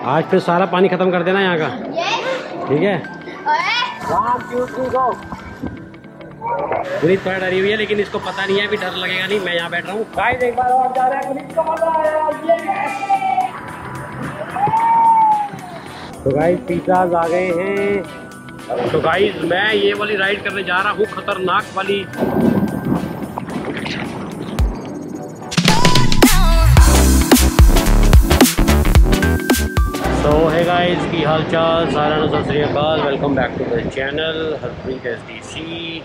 आज फिर सारा पानी खत्म कर देना यहाँ का, ठीक है। गुनीत थोड़ा डरी हुई है, लेकिन इसको पता नहीं है, अभी डर लगेगा नहीं। मैं यहाँ बैठ रहा हूँ। गाइस एक बार और जा रहे हैं, गुनीत को मजा आया। तो गाइस पिज़्ज़ाज़ आ गए हैं। तो गाइस मैं ये वाली राइड करने जा रहा हूँ, खतरनाक वाली। तो है गाइस की हाल चाल, सारा सत श्री अकाल, welcome back to the channel Harpreet SDC।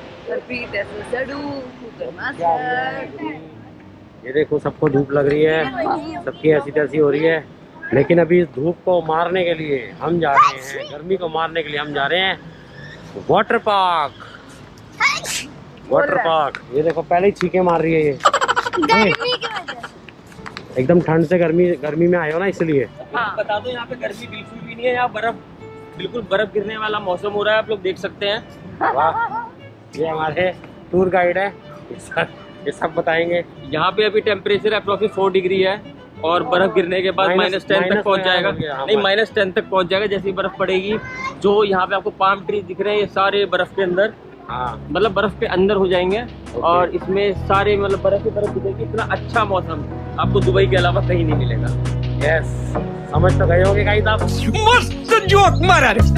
ये देखो सबको धूप लग रही है, सबकी ऐसी तैसी हो रही है, लेकिन अभी इस धूप को मारने के लिए हम जा रहे हैं, गर्मी को मारने के लिए हम जा रहे हैं वाटर पार्क। वाटर पार्क ये देखो पहले ही छींके मार रही है ये गर्मी की वजह से। एकदम ठंड से गर्मी में आए हो ना, इसलिए। हाँ। बता दो यहाँ पे गर्मी बिल्कुल भी नहीं है, यहाँ बिल्कुल बर्फ गिरने वाला मौसम हो रहा है, आप लोग देख सकते हैं। वाह, ये हमारे टूर गाइड है, ये सब बताएंगे। यहाँ पे अभी टेम्परेचर अप्रोक्सिमेट 4 डिग्री है और बर्फ गिरने के बाद -10 तक पहुँच जाएगा। नहीं, -10 तक पहुँच जाएगा जैसे ही बर्फ पड़ेगी। जो यहाँ पे आपको पाम ट्री दिख रहे हैं, ये सारे बर्फ के अंदर, मतलब बर्फ के अंदर हो जाएंगे। और इसमें सारे मतलब बर्फ की तरफ दिखेगी। इतना अच्छा मौसम आपको दुबई के अलावा कहीं नहीं मिलेगा। यस, समझ तो गए होंगे गाइस आप। मस्त जोक मारा रे।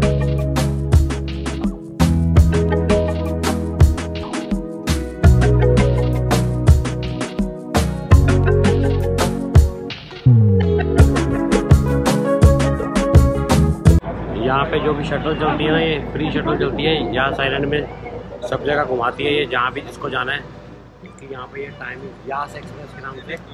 यहाँ पे जो भी शटल चलती है ना, ये फ्री शटल चलती है, यहाँ साइलैंड में सब जगह घुमाती है ये, जहाँ भी जिसको जाना है। इसकी यहाँ पे ये टाइमिंग यास एक्सप्रेस के नाम से।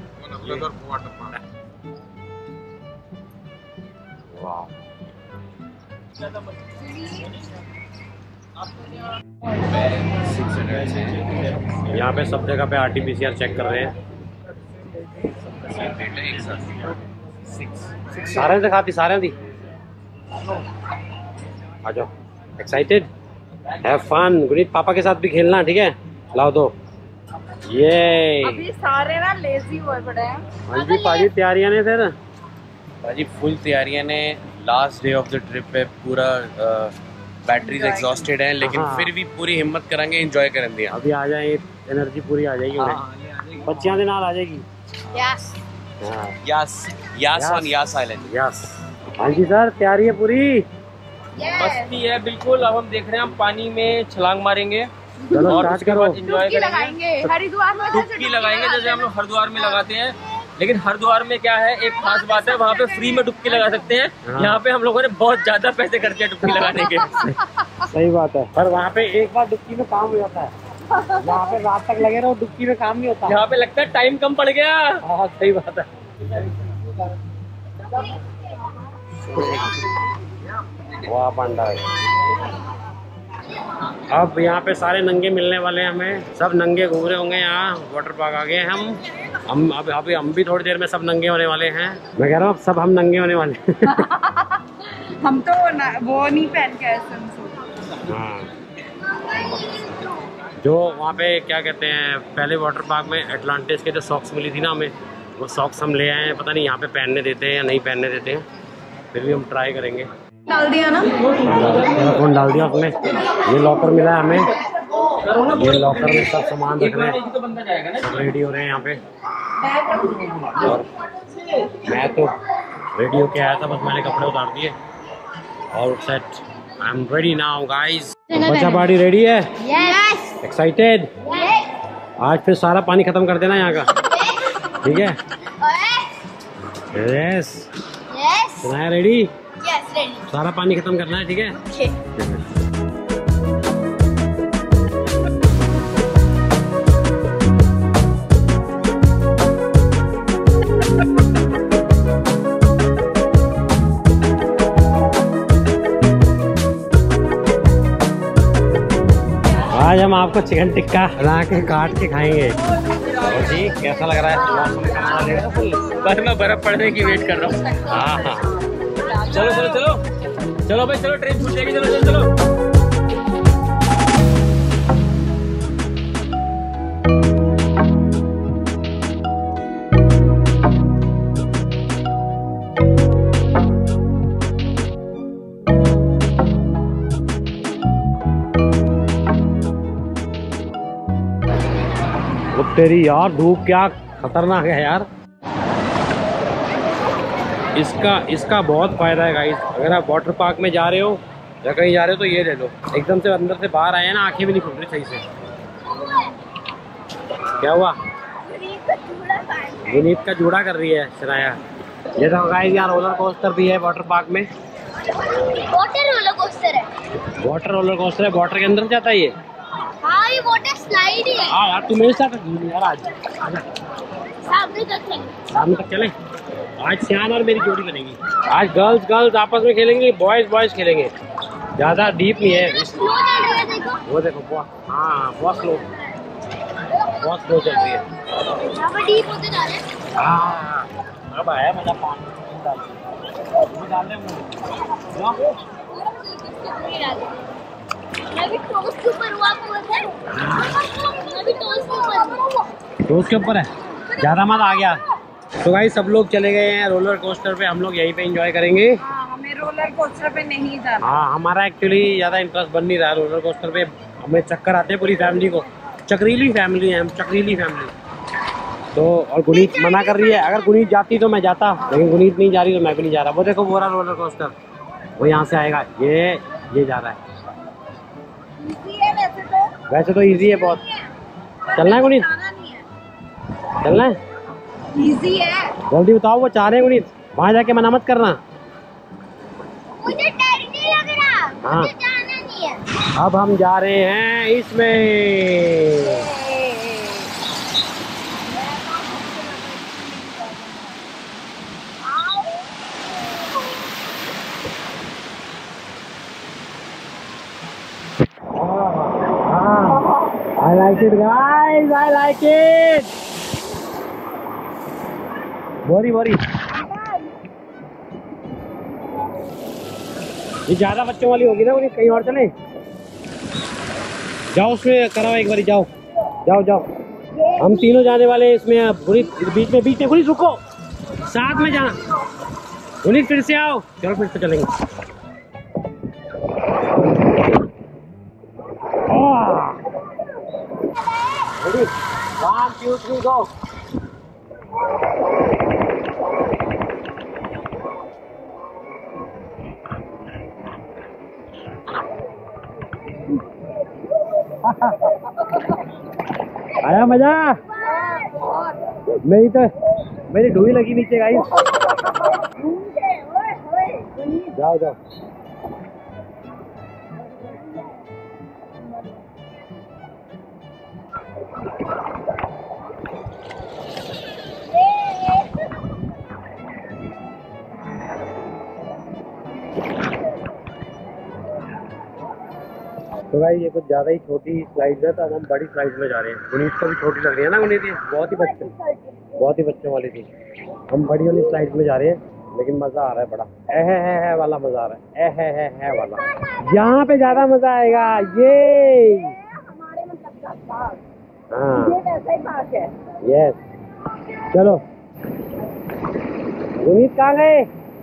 यहाँ पे सब जगह पे RT-PCR चेक कर रहे हैं। सारे दिखाती, सारे दी आ जाओ। Excited, have fun. गुनीत पापा के साथ भी खेलना, ठीक है? लाओ दो। ये अभी सारे ना लेजी हुए पड़े हैं। हाँ जी पाजी, तैयारियां ने फिर भाजी फुल तैयारियां ने। Last day of the trip है, पूरा बैटरीज एग्जॉस्टेड हैं, लेकिन फिर भी पूरी हिम्मत करेंगे, एंजॉय करेंगे। अभी आ जाए, एनर्जी पूरी आ जाएगी उन्हें। बच्चियां दे नाल आ जाएगी। Yes Yas on Yas island. Yes, हाँ जी सर, तैयारी है पूरी। मस्ती है बिल्कुल। अब हम देख रहे हैं, हम पानी में छलांग मारेंगे चलो और स्टार्ट उसके करो। बाद एंजॉय करेंगे। हरिद्वार में डुबकी लगाएंगे जैसे हम लोग हरिद्वार में लगाते हैं। लेकिन हरिद्वार में क्या है, एक खास बात है, वहाँ पे फ्री में डुबकी लगा सकते हैं। यहाँ पे हम लोगों ने बहुत ज्यादा पैसे खर्चे हैं डुबकी लगाने के। सही बात है, पर वहाँ पे एक बार डुबकी में काम हो जाता है। यहाँ पे रात तक लगे रहो, डुबकी में काम नहीं होता। यहाँ पे लगता है टाइम कम पड़ गया। हाँ सही बात है। वाह पांडा। अब यहाँ पे सारे नंगे मिलने वाले हैं हमें, सब नंगे घूम रहे होंगे। यहाँ वाटर पार्क आ गए हम अभी हम भी थोड़ी देर में सब नंगे होने वाले हैं। मैं कह रहा हूँ सब हम नंगे होने वाले हैं। हम तो वो नहीं पहन के आए swimsuit। हाँ, जो वहाँ पे क्या कहते हैं, पहले वाटर पार्क में एटलांटिस के जो सॉक्स मिली थी ना हमें, वो सॉक्स हम ले आए हैं। पता नहीं यहाँ पे पहनने देते हैं या नहीं पहनने देते हैं, फिर भी हम ट्राई करेंगे। डाल दिया ना, टेलीफोन डाल दिया उसमें। ये लॉकर मिला है हमें, ये लॉकर में सब सामान रख रहे हैं, सब रेडी हो रहे हैं यहाँ पे। और मैं तो रेडी होके आया था, बस मैंने कपड़े उतार दिए और set. I am ready now guys. बच्चा पार्टी रेडी है? यस। एक्साइटेड? आज फिर सारा पानी खत्म कर देना यहाँ का, ठीक है? यस। सुनाया रेडी? Yes ready. सारा पानी खत्म करना है, ठीक है? आज हम आपको चिकन टिक्का बना के काट के खाएंगे। जी कैसा लग रहा है? बस मैं बर्फ पड़ने की वेट कर रहा हूँ। हाँ, चलो चलो चलो चलो भाई, चलो ट्रेन छूट जाएगी। चलो चलो चलो। तेरी यार धूप क्या खतरनाक है यार। इसका बहुत फायदा है गाइस। अगर आप वाटर पार्क में जा रहे हो या कहीं जा रहे हो तो ये ले लो। एकदम से अंदर से बाहर आए ना, आंखें भी नहीं खुल रही सही से। क्या हुआ? विनीत का जूड़ा कर रही है शराया। ये तो गाइस यार रोलर कोस्टर भी है वाटर पार्क में। वाटर रोलर कोस्टर है। वाटर रोलर कोस्टर है, वाटर के अंदर जाता है ये। हाँ ये वाटर स्लाइड है। हाँ यार तू मेरे साथ यार आज आजा। शाम तक चले। आज श्यान और मेरी जोड़ी बनेगी। आज गर्ल्स आपस में खेलेंगे, बॉयज खेलेंगे। ज्यादा डीप नहीं है। वो देखो हाँ बहुत स्लो चल रही है। डीप होते जा रहे हैं। हाँ अब आया मजा पानी डाल दे। मैं भी टोस्ट के ऊपर हुआ मैं भी टोस्ट के ऊपर है। ज्यादा मत आ गया। तो भाई सब लोग चले गए हैं रोलर कोस्टर पे। हम लोग यहीं पे एंजॉय करेंगे। हमें रोलर कोस्टर पे नहीं जाना। हाँ हमारा एक्चुअली ज्यादा इंटरेस्ट बन नहीं रहा रोलर कोस्टर पे। हमें चक्कर आते हैं पूरी फैमिली को। चक्रीली फैमिली है हम, चक्रीली फैमिली। तो और गुनीत मना कर रही है। अगर गुनीत जाती तो मैं जाता, लेकिन गुनीत नहीं जा रही तो मैं भी नहीं जा रहा। वो देखो वो रहा रोलर कोस्टर, वो यहाँ से आएगा। ये जा रहा है। वैसे तो इजी है बहुत। चलना है गुनीत? चलना है? इजी है। जल्दी बताओ वो चाह रहे हैं गुनीत। वहाँ जाके मना मत करना। मुझे डर नहीं लग रहा। हाँ मुझे जाना नहीं है। अब हम जा रहे हैं इसमें। I like it guys, I like it. बोरी ये ज्यादा बच्चों वाली होगी ना, उन्हें कहीं और चले। जाओ उसमें कराओ एक बारी। जाओ हम तीनों जाने वाले हैं इसमें। बीच में गुनीत रुको, साथ में जाना। गुनीत फिर से आओ। चलो फिर से चलेंगे। Ready? 1, 2, 3, go. आया मजा? मेरी ढूई लगी नीचे गाइस। जाओ तो भाई ये कुछ ज़्यादा ही छोटी स्लाइड है, तो अब हम बड़ी स्लाइड में जा रहे हैं। गुनीत को भी छोटी लग रही है ना गुनीत, बहुत ही बच्चों वाली थी। हम बड़ी वाली स्लाइड में जा रहे हैं, लेकिन मज़ा आ रहा है बड़ा। है वाला मज़ा आ रहा है वाला। यहाँ पे ज़्यादा मज़ा आएगा। ये हाँ यस। चलो गुनीत कहाँ गए?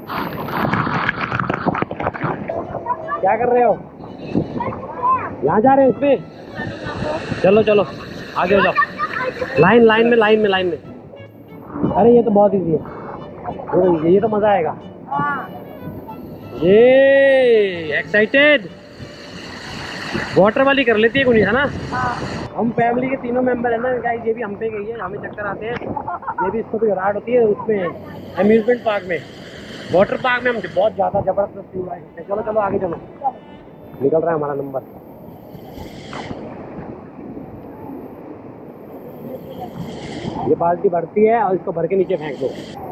क्या कर रहे हो? यहाँ जा रहे हैं इसमें। चलो आगे हो जाओ। लाइन में। अरे ये तो बहुत इजी है। ये तो मजा आएगा। ये एक्साइटेड। वाटर वाली कर लेती है गुनीत, है ना? हम फैमिली के तीनों मेंबर है ना गाइस। ये भी हम पे गई है, हमें चक्कर आते हैं। ये भी इसको भी घराट होती है उसमें अम्यूजमेंट पार्क में। वाटर पार्क में हम बहुत ज़्यादा जबरदस्त फील है। चलो आगे चलो। निकल रहा है हमारा नंबर। ये बाल्टी भरती है और इसको भर के नीचे फेंक दो।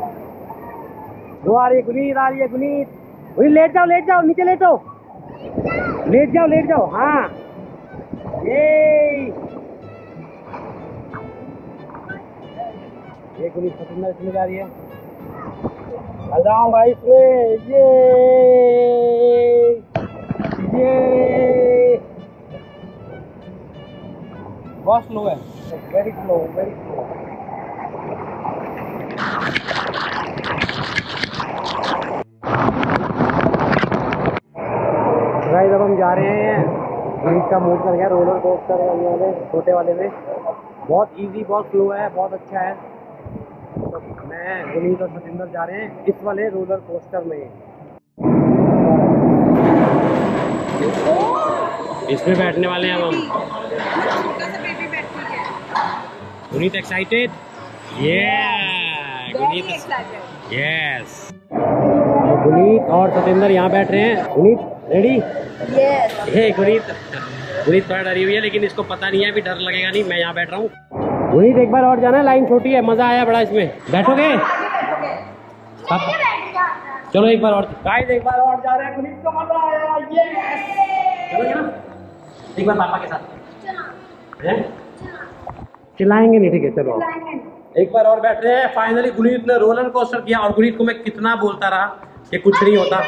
वो आ रही है गुनीत। लेट जाओ नीचे लेट जाओ। हाँ ये गुनीत खतरनाक इसमें जा रही है। आ जाऊंगा इसमें। ये बहुत स्लो है। Very slow. गाइस अब हम जा रहे हैं। गुनीत का मूड कर गया रोलर कोस्टर वाले छोटे वाले में। बहुत इजी, बहुत स्लो है, बहुत अच्छा है। तो मैं गुनीत और सतिंदर जा रहे हैं इस वाले रोलर कोस्टर में। इसमें बैठने वाले हैं हम। गुनीत एक्साइटेड? गुनीत यस। गुनीत और सतिंदर यहाँ बैठ रहे हैं। Guneet ready? Yes. Hey Guneet थोड़ा डरी हुई है, लेकिन इसको पता नहीं है, अभी डर लगेगा नहीं। मैं यहाँ बैठ रहा हूँ। गुनीत एक बार और जाना है, लाइन छोटी है, मजा आया बड़ा इसमें। बैठोगे? चलो एक बार और गाइस, एक बार और जा रहे हैं। गुनीत को मजा आया। चलोगे ना एक बार पापा के साथ? चिल्लाएंगे नहीं? ठीक है चलो एक बार और बैठ रहे हैं। फाइनली गुनीत ने रोलर कोस्टर किया, और गुनीत को मैं कितना बोलता रहा कि कुछ नहीं होता,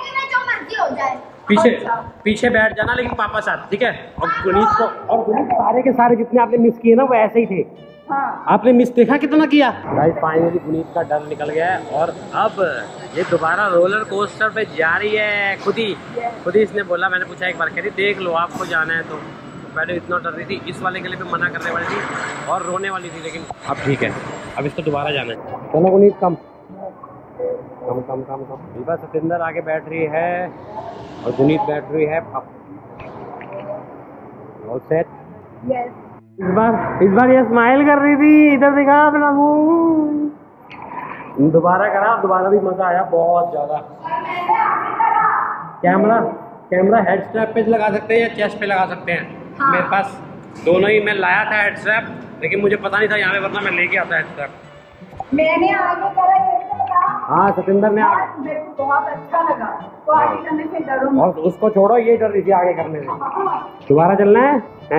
पीछे बैठ जाना, लेकिन पापा साथ, ठीक है। और गुनीत सारे के सारे जितने आपने मिस किए ना वो ऐसे ही थे। हाँ। आपने मिस देखा कितना किया। गाइस फाइनली गुनीत का डर निकल गया है, और अब ये दोबारा रोलर कोस्टर पे जा रही है। खुद ही इसने बोला, मैंने पूछा एक बार, कह रही देख लो आपको जाना है तो। पहले इतना डर रही थी, इस वाले के लिए भी मना करने वाली थी और रोने वाली थी, लेकिन अब ठीक है, अब इसको दोबारा जाना है। चलो गुनीत कम। बस सतिंदर आगे बैठ रही है और गुनीत बैठ रही है। All set? यस। इस बार ये स्माइल कर रही थी, इधर दिखा अपना मुंह। दोबारा करा, दोबारा भी मजा आया बहुत ज्यादा। कैमरा हेड स्ट्रैप पे लगा सकते हैं या चेस्ट पे लगा सकते हैं? हाँ। मेरे पास दोनों ही, मैं लाया था हेड स्ट्रैप, लेकिन मुझे पता नहीं था यहाँ पे, वरना मैं लेके आता हेड स्ट्रैप। मैंने आगे करा, हाँ सतिंदर ने मेरे को बहुत अच्छा लगा, तो आगे करने से डरूंगा। और उसको छोड़ो, ये डर रही थी आगे करने में। दोबारा चलना है?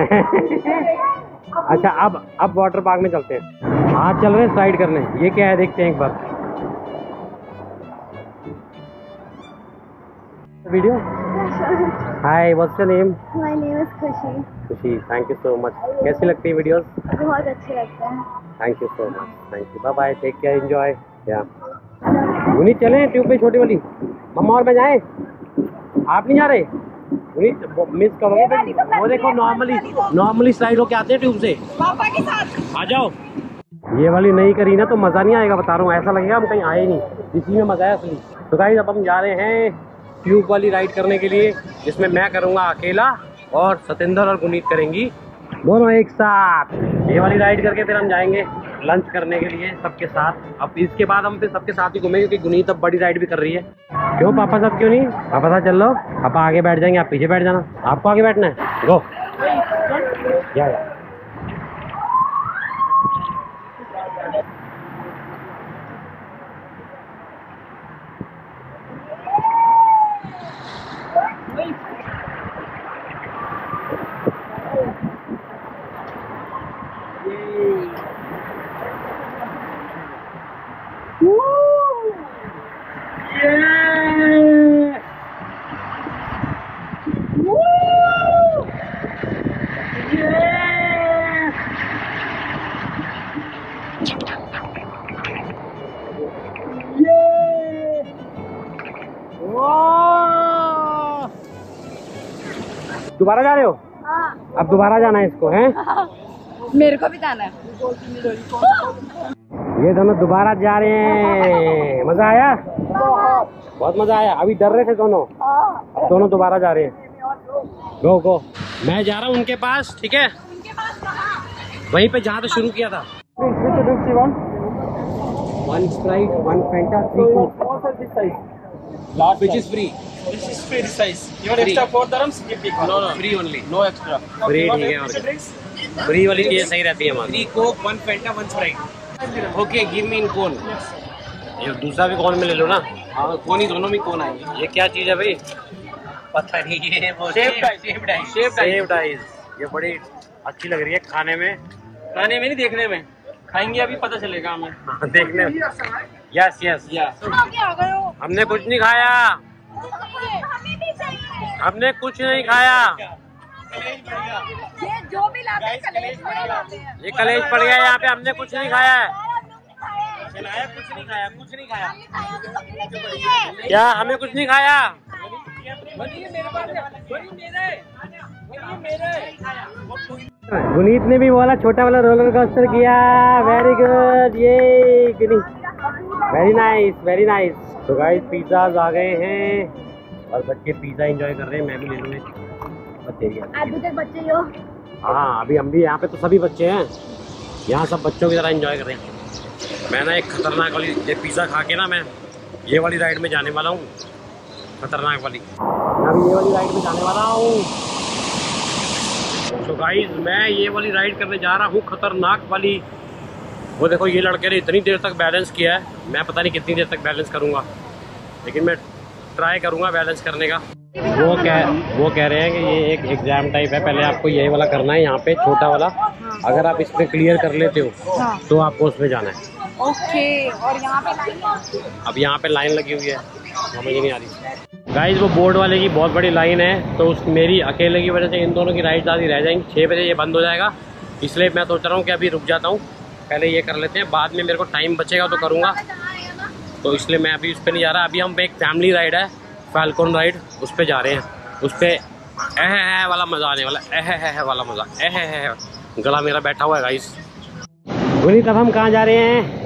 अच्छा अब वाटर पार्क में चलते हैं। आज चल रहे हैं स्लाइड करने। ये क्या है देखते हैं एक बार। Video. Hi, what's your name? My name is Khushi. Khushi, thank you so much. कैसी लगती है वीडियोस? बहुत अच्छे लगते हैं। Thank you so much, thank you. Bye bye, take care, enjoy. या गुनीत चले ट्यूब पे छोटी वाली, मम्मा और मैं जाए? आप नहीं जा रहे? गुनीत मिस करोगे फिर। वो देखो नॉर्मली स्लाइड होके आते हैं ट्यूब से। पापा के साथ आ जाओ। ये वाली नहीं करी ना तो मजा नहीं आएगा, बता रहा हूँ। ऐसा लगेगा हम कहीं आए नहीं, इसी में मजा है असली। तो गाइस अब हम जा रहे हैं ट्यूब वाली राइड करने के लिए, जिसमें मैं करूँगा अकेला और सतिंदर और गुनीत करेंगी दोनों एक साथ। ये वाली राइड करके फिर हम जाएंगे लंच करने के लिए सबके साथ। अब इसके बाद हम फिर सबके साथ ही घूमेंगे, क्योंकि गुनीत अब बड़ी राइड भी कर रही है। क्यों पापा साथ क्यों नहीं? पापा साथ चल लो। पापा आगे बैठ जाएंगे, आप पीछे बैठ जाना। आपको आगे बैठना है? गो। या दोबारा जा रहे हो? हाँ। अब दोबारा जाना है इसको, हैं? मेरे को भी जाना है। ये दोनों दोबारा जा रहे हैं। मजा आया? बहुत मजा आया। अभी डर रहे थे दोनों, अब दोनों दोबारा जा रहे हैं। गो। मैं जा रहा हूँ उनके पास, ठीक है? वहीं पे जहाँ से शुरू किया था। 1 Sprite, 1 Fanta, 3 Coke. Large which is free. This is free size. You want extra 4 dirhams? No, free only. No extra. Free ठीक है, और फ्री वाली चीज़ सही रहती है हमारी। 3 Coke, 1 Fanta, 1 Sprite. Okay, give me in cone. ये दूसरा भी कौन में ले लो ना। हाँ, कौन ही दोनों में कौन आएंगे? ये क्या चीज़ है भाई? पता नहीं, ये वो सेव डाइस। ये बड़ी अच्छी लग रही है खाने में। खाने में नहीं, देखने में। खाएंगे अभी पता चलेगा हमें। हाँ, देखने में। यस हमने कुछ नहीं खाया, हमने कुछ नहीं खाया। ये जो भी लाते हैं कलेज में लाते हैं। ये कलेज पड़ गया यहाँ पे, हमने कुछ नहीं खाया है। कुछ नहीं खाया। क्या हमें कुछ नहीं खाया? मेरे पास गुनीत ने भी बोला छोटा वाला रोलर कोस्टर किया। वेरी गुड, ये वेरी नाइस वेरी नाइस। तो गाइस पिज्जा आ गए हैं और बच्चे पिज्जा एंजॉय कर रहे हैं। मैं भी ले लूँगा बच्चे। अभी तक बच्चे ही हो? हाँ अभी हम भी यहाँ पे तो सभी बच्चे हैं, यहाँ सब बच्चों की तरह एंजॉय कर रहे हैं। मैं ना एक खतरनाक वाली ये पिज़्ज़ा खा के ना मैं ये वाली राइड में जाने वाला हूँ, खतरनाक वाली। मैं अभी ये वाली राइड में जाने वाला हूँ। तो गाइस मैं ये वाली राइड करने जा रहा हूँ, खतरनाक वाली। वो देखो ये लड़के ने इतनी देर तक बैलेंस किया है, मैं पता नहीं कितनी देर तक बैलेंस करूँगा, लेकिन मैं ट्राई करूँगा बैलेंस करने का। वो कह रहे हैं कि ये एक एग्जाम टाइप है, पहले आपको ये वाला करना है यहाँ पे छोटा वाला। अगर आप इसमें क्लियर कर लेते हो तो आपको उसमें जाना है। ओके, और यहाँ पे लाइन है? अब यहाँ पे लाइन लगी हुई है, समझ नहीं आ रही। गाइस वो बोर्ड वाले की बहुत बड़ी लाइन है, तो उस मेरी अकेले की वजह से इन दोनों की राइड्स आधी रह जाएंगी। 6 बजे ये बंद हो जाएगा, इसलिए मैं सोच रहा हूँ कि अभी रुक जाता हूँ, पहले ये कर लेते हैं, बाद में मेरे को टाइम बचेगा तो करूँगा। तो इसलिए मैं अभी उस पर नहीं जा रहा। अभी हम एक फैमिली राइड है फैल्कन राइड, उस पर जा रहे हैं। उस पर वाला मज़ा आने वाला, वाला मज़ा, गला मेरा बैठा हुआ है गाइस। बोली तब हम कहाँ जा रहे हैं?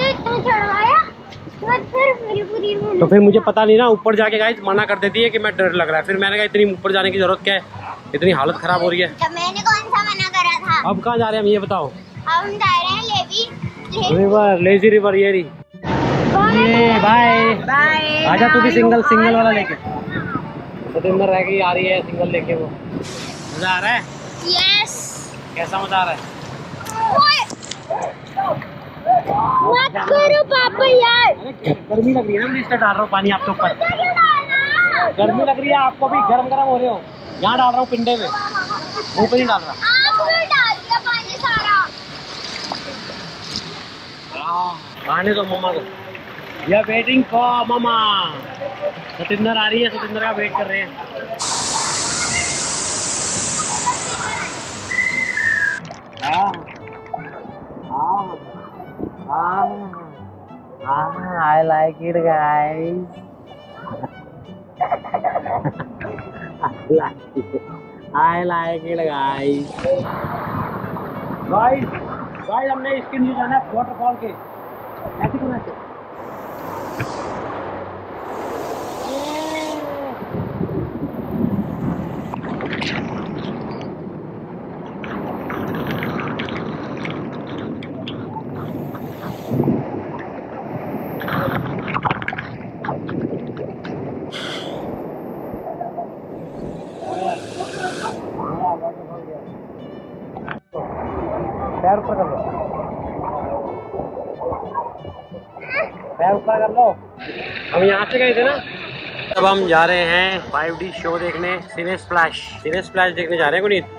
तो फिर मुझे पता नहीं ना, ऊपर जाके गाइस मना कर देती है कि मैं डर लग रहा है। फिर मैंने कहा इतनी ऊपर जाने की जरूरत क्या है, इतनी हालत खराब हो रही है। तो मैंने कौन सा मना करा था? अब कहाँ जा रहे हैं हम ये बताओ? हम जा रहे हैं रिवर, लेजी रिवर। ये बाय बाय। आजा तू भी सिंगल वाला लेके। तो दिन भर रह गई आ रही है सिंगल लेके। वो मजा आ रहा है? यस। कैसा मजा आ रहा है? मत करो पापा यार। गर्मी लग रही है ना, मैं इसका डाल रहा हूँ पानी आपके ऊपर। गर्मी लग रही है आपको भी, गरम हो रहे हो। यहाँ डाल रहा हूँ पिंडे में, मुँह पे नहीं डाल रहा। डाल दिया पानी सारा। आने दो मम्मा को। We are waiting for mamma. Satinder आ रही है, सतिंदर का वेट कर रहे हैं। I like it guys. I like it guys. Guys हमने इसके नीचे जाना है वाटरफॉल के। ऐसे क्यों ऐसे? पैर ऊपर कर लो, पैर ऊपर कर लो। हम यहाँ से गए थे ना। अब हम जा रहे हैं 5D शो देखने, सिने स्प्लैश देखने जा रहे हैं गुनीत।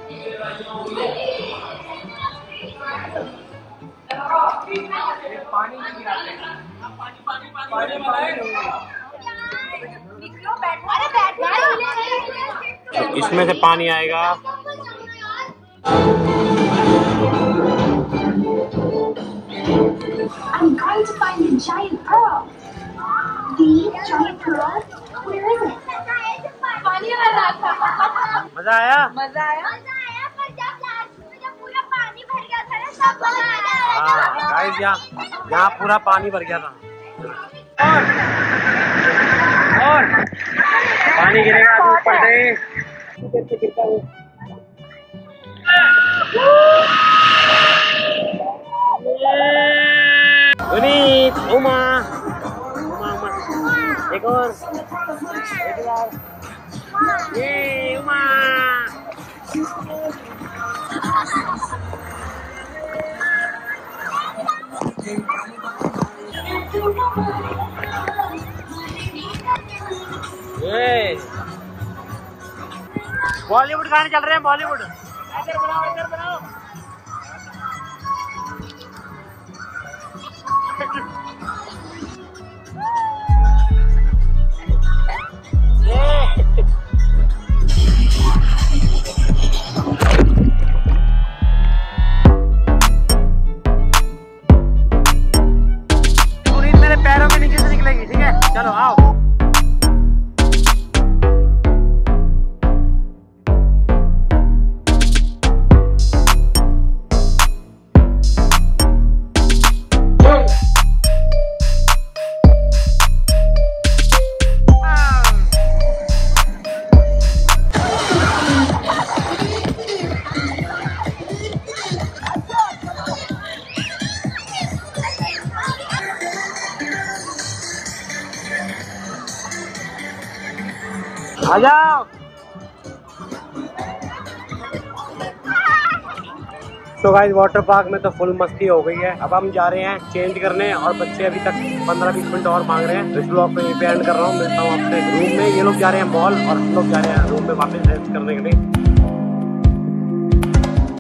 इसमें से पानी आएगा। I'm going to find the giant pearl. The giant pearl? Where is it? मजा आया? मजा आया? पर जब लास्ट में जब पूरा पानी भर गया था ना, सब मजा आया। हाँ गाइस यहाँ पूरा पानी भर गया था। और पानी गिरेगा ऊपर से। गुनीत, उमा, एक और, एक बार, ये उमा। बॉलीवुड गाने चल रहे हैं, बॉलीवुड। इधर बनाओ। मेरे पैरों के नीचे से निकलेगी, ठीक है? चलो आओ। आ जाओ। तो गाइस वाटर पार्क में तो फुल मस्ती हो गई है। अब हम जा रहे हैं चेंज करने और बच्चे अभी तक 15-20 मिनट और मांग रहे हैं। इस ब्लॉग को यहीं पे एंड कर रहा हूँ। मिलता हूँ आपसे रूम में। ये लोग जा रहे हैं मॉल और हम लोग जा रहे हैं रूम में वापस रेस्ट करने के लिए।